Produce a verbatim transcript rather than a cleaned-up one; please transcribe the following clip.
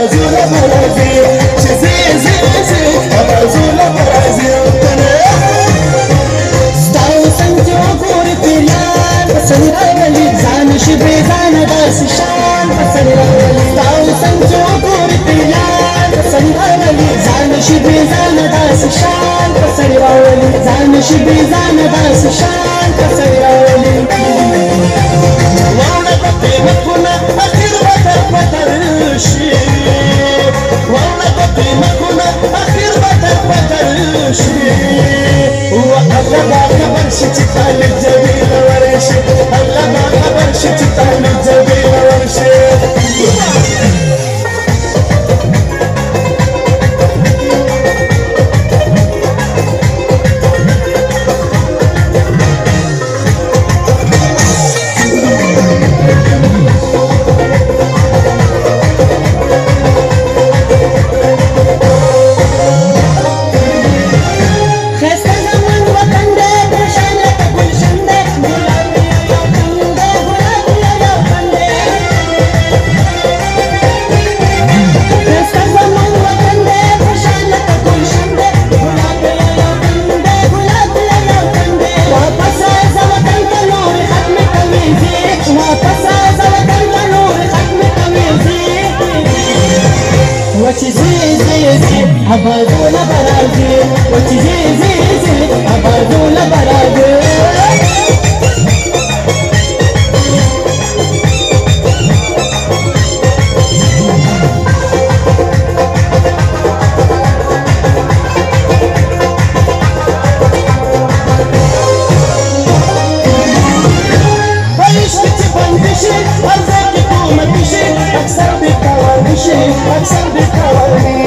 أبازولا برازيل شزي زي زي أبازولا برازيل ستاو سنجو كوري بيلان بسني رغلي زان شبي زان داس شان بسني رغلي ستاو سنجو كوري بيلان بسني رغلي زان شبي زان داس شان بسني رغلي زان شبي زان داس شان بسني رغلي وانا بقيمة كنا أخير بطر بطر شي وانا بقيمة كنا أخير بطر بطر شي والله ما خبرش تتعال الجميل ورشي الله ما خبرش تتعال الجميل ورشي أبازولا برازيل وتجي زي زي أبازولا برازيل ويشتي بندشي أرزاقي كوما بشي أكسر بالكواليشي أكسر بالكواليشي